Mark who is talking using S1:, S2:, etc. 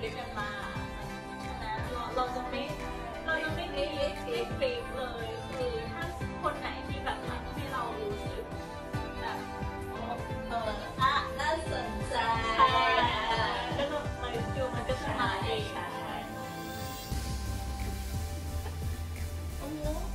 S1: ด้วยกันมาฉะนั้นเราจะไม่ไม่ฟิกเลยคือถ้าคนไหนที่แบบทำให้เรารู้สึกแบบ
S2: น่าสนใจ
S1: ก็จะฟิลมันก็จะมาเอง
S2: โอ้